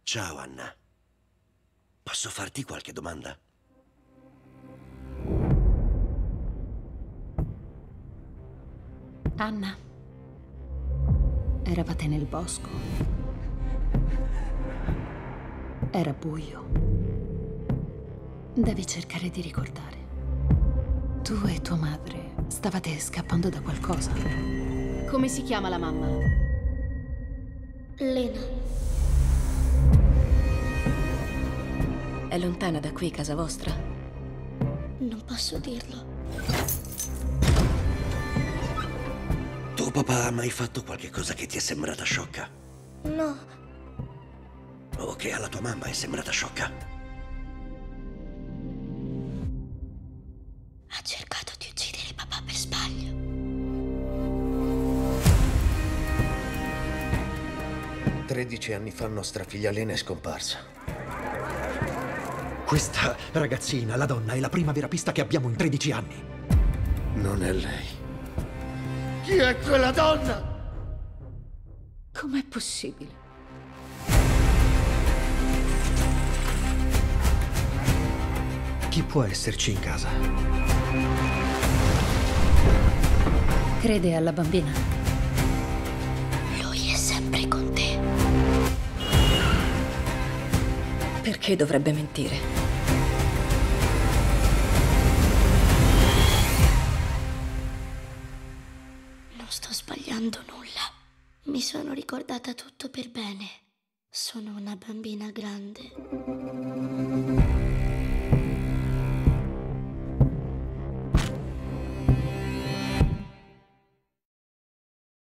Ciao, Anna. Posso farti qualche domanda? Anna, eravate nel bosco. Era buio. Devi cercare di ricordare. Tu e tua madre stavate scappando da qualcosa. Come si chiama la mamma? Lena. È lontana da qui, casa vostra? Non posso dirlo. Tuo papà ha mai fatto qualche cosa che ti è sembrata sciocca? No, O che alla tua mamma è sembrata sciocca? ha cercato di uccidere papà per sbaglio. "13 anni fa nostra figlia Lena è scomparsa. Questa ragazzina, la donna, è la prima vera pista che abbiamo in 13 anni. Non è lei. Chi è quella donna? Com'è possibile? Chi può esserci in casa? Crede alla bambina? Lui è sempre con te. Perché dovrebbe mentire? Non sto sbagliando nulla. Mi sono ricordata tutto per bene. Sono una bambina grande.